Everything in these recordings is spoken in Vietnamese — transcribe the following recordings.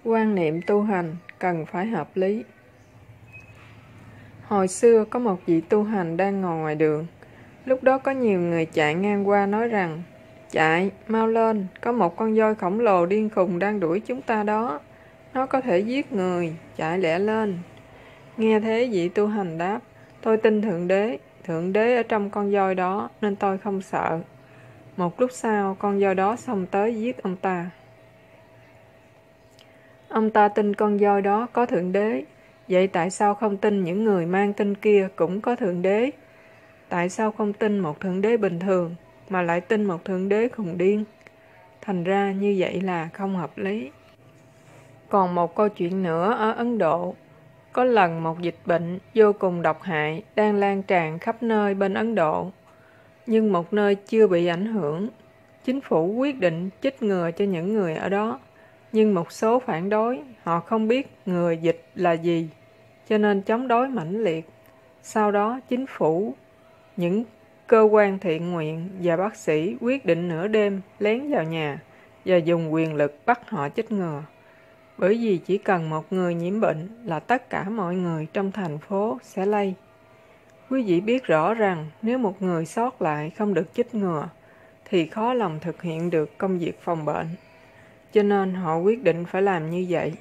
Quan niệm tu hành cần phải hợp lý. Hồi xưa có một vị tu hành đang ngồi ngoài đường. Lúc đó có nhiều người chạy ngang qua nói rằng: "Chạy, mau lên, có một con voi khổng lồ điên khùng đang đuổi chúng ta đó. Nó có thể giết người, chạy lẹ lên." Nghe thế vị tu hành đáp: "Tôi tin Thượng Đế ở trong con voi đó nên tôi không sợ." Một lúc sau, con voi đó xông tới giết ông ta. Ông ta tin con voi đó có Thượng Đế, vậy tại sao không tin những người mang tin kia cũng có Thượng Đế? Tại sao không tin một Thượng Đế bình thường, mà lại tin một Thượng Đế khùng điên? Thành ra như vậy là không hợp lý. Còn một câu chuyện nữa ở Ấn Độ. Có lần một dịch bệnh vô cùng độc hại đang lan tràn khắp nơi bên Ấn Độ. Nhưng một nơi chưa bị ảnh hưởng, chính phủ quyết định chích ngừa cho những người ở đó. Nhưng một số phản đối, họ không biết ngừa dịch là gì, cho nên chống đối mãnh liệt. Sau đó, chính phủ, những cơ quan thiện nguyện và bác sĩ quyết định nửa đêm lén vào nhà và dùng quyền lực bắt họ chích ngừa. Bởi vì chỉ cần một người nhiễm bệnh là tất cả mọi người trong thành phố sẽ lây. Quý vị biết rõ rằng nếu một người sót lại không được chích ngừa thì khó lòng thực hiện được công việc phòng bệnh. Cho nên họ quyết định phải làm như vậy.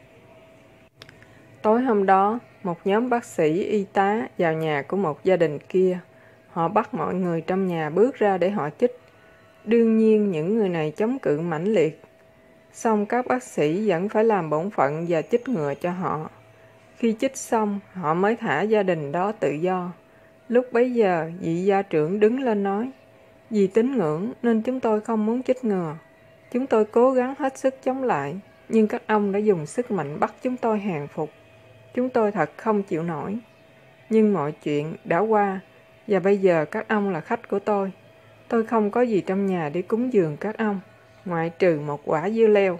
Tối hôm đó, một nhóm bác sĩ y tá vào nhà của một gia đình kia. Họ bắt mọi người trong nhà bước ra để họ chích. Đương nhiên những người này chống cự mãnh liệt. Xong các bác sĩ vẫn phải làm bổn phận và chích ngừa cho họ. Khi chích xong, họ mới thả gia đình đó tự do. Lúc bấy giờ, vị gia trưởng đứng lên nói: "Vì tín ngưỡng nên chúng tôi không muốn chích ngừa. Chúng tôi cố gắng hết sức chống lại, nhưng các ông đã dùng sức mạnh bắt chúng tôi hàng phục. Chúng tôi thật không chịu nổi. Nhưng mọi chuyện đã qua, và bây giờ các ông là khách của tôi. Tôi không có gì trong nhà để cúng dường các ông, ngoại trừ một quả dưa leo."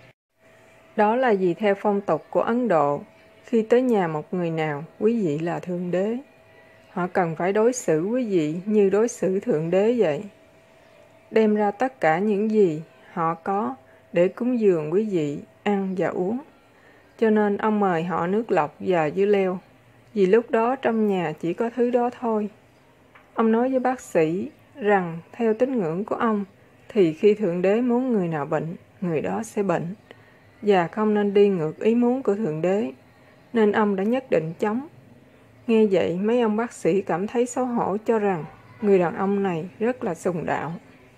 Đó là vì theo phong tục của Ấn Độ, khi tới nhà một người nào, quý vị là Thượng Đế. Họ cần phải đối xử quý vị như đối xử Thượng Đế vậy. Đem ra tất cả những gì họ có để cúng dường quý vị ăn và uống. Cho nên ông mời họ nước lọc và dưa leo, vì lúc đó trong nhà chỉ có thứ đó thôi. Ông nói với bác sĩ rằng theo tín ngưỡng của ông thì khi Thượng Đế muốn người nào bệnh, người đó sẽ bệnh, và không nên đi ngược ý muốn của Thượng Đế, nên ông đã nhất định chống. Nghe vậy mấy ông bác sĩ cảm thấy xấu hổ, cho rằng người đàn ông này rất là sùng đạo.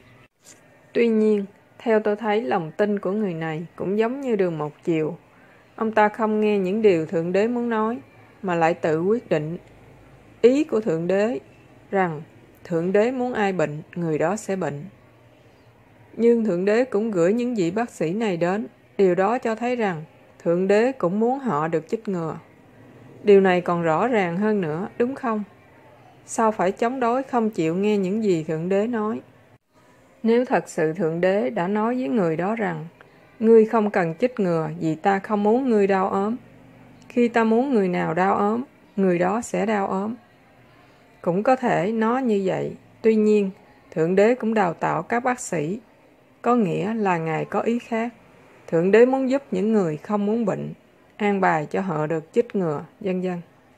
Tuy nhiên, theo tôi thấy lòng tin của người này cũng giống như đường một chiều. Ông ta không nghe những điều Thượng Đế muốn nói, mà lại tự quyết định ý của Thượng Đế, rằng Thượng Đế muốn ai bệnh, người đó sẽ bệnh. Nhưng Thượng Đế cũng gửi những vị bác sĩ này đến. Điều đó cho thấy rằng Thượng Đế cũng muốn họ được chích ngừa. Điều này còn rõ ràng hơn nữa, đúng không? Sao phải chống đối không chịu nghe những gì Thượng Đế nói? Nếu thật sự Thượng Đế đã nói với người đó rằng ngươi không cần chích ngừa vì ta không muốn ngươi đau ốm. Khi ta muốn người nào đau ốm, người đó sẽ đau ốm. Cũng có thể nói như vậy. Tuy nhiên, Thượng Đế cũng đào tạo các bác sĩ. Có nghĩa là Ngài có ý khác. Thượng Đế muốn giúp những người không muốn bệnh, an bài cho họ được chích ngừa, vân vân.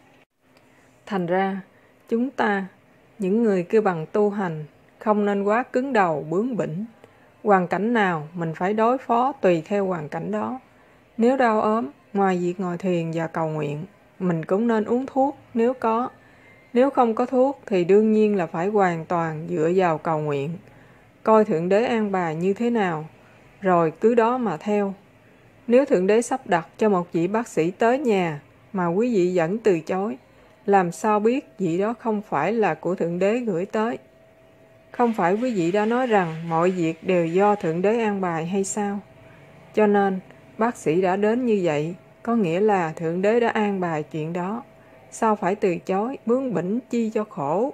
Thành ra, chúng ta, những người kêu bằng tu hành, không nên quá cứng đầu, bướng bỉnh. Hoàn cảnh nào mình phải đối phó tùy theo hoàn cảnh đó. Nếu đau ốm, ngoài việc ngồi thiền và cầu nguyện, mình cũng nên uống thuốc nếu có. Nếu không có thuốc thì đương nhiên là phải hoàn toàn dựa vào cầu nguyện. Coi Thượng Đế an bài như thế nào, rồi cứ đó mà theo. Nếu Thượng Đế sắp đặt cho một vị bác sĩ tới nhà mà quý vị vẫn từ chối, làm sao biết vị đó không phải là của Thượng Đế gửi tới? Không phải quý vị đã nói rằng mọi việc đều do Thượng Đế an bài hay sao? Cho nên, bác sĩ đã đến như vậy, có nghĩa là Thượng Đế đã an bài chuyện đó. Sao phải từ chối, bướng bỉnh chi cho khổ?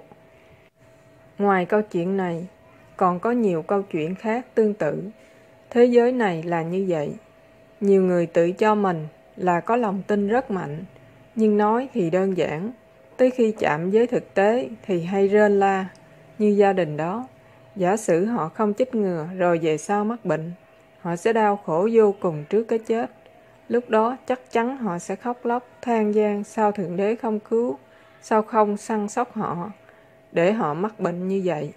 Ngoài câu chuyện này, còn có nhiều câu chuyện khác tương tự. Thế giới này là như vậy. Nhiều người tự cho mình là có lòng tin rất mạnh, nhưng nói thì đơn giản, tới khi chạm với thực tế thì hay rên la, như gia đình đó. Giả sử họ không chích ngừa rồi về sau mắc bệnh, họ sẽ đau khổ vô cùng trước cái chết. Lúc đó chắc chắn họ sẽ khóc lóc, than van sao Thượng Đế không cứu, sao không săn sóc họ, để họ mắc bệnh như vậy.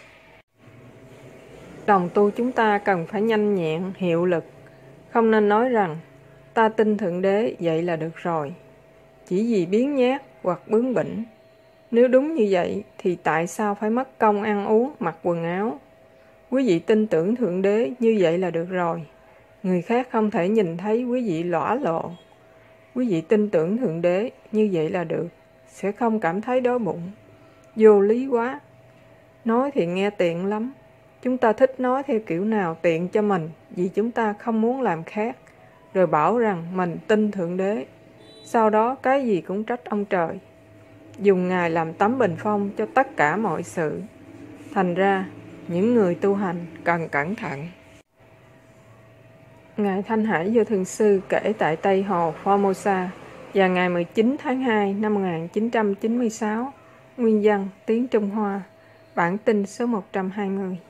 Đồng tu chúng ta cần phải nhanh nhẹn, hiệu lực, không nên nói rằng ta tin Thượng Đế vậy là được rồi, chỉ vì biếng nhác hoặc bướng bỉnh. Nếu đúng như vậy thì tại sao phải mất công ăn uống, mặc quần áo? Quý vị tin tưởng Thượng Đế như vậy là được rồi. Người khác không thể nhìn thấy quý vị lõa lộ. Quý vị tin tưởng Thượng Đế như vậy là được, sẽ không cảm thấy đói bụng. Vô lý quá. Nói thì nghe tiện lắm. Chúng ta thích nói theo kiểu nào tiện cho mình vì chúng ta không muốn làm khác, rồi bảo rằng mình tin Thượng Đế. Sau đó cái gì cũng trách ông trời. Dùng Ngài làm tấm bình phong cho tất cả mọi sự. Thành ra, những người tu hành cần cẩn thận. Ngài Thanh Hải Vô Thường Sư kể tại Tây Hồ, Formosa vào ngày 19 tháng 2 năm 1996, nguyên văn tiếng Trung Hoa, bản tin số 120.